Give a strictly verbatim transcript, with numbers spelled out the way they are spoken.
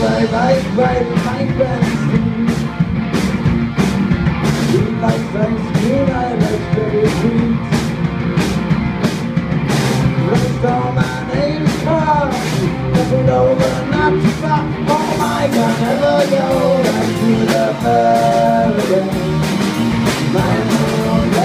I like right in my fantasy. He likes ice cream, I like very sweet. Rest on my name's car, nothing over, not too far. Oh my God, never go back to the paradise. My own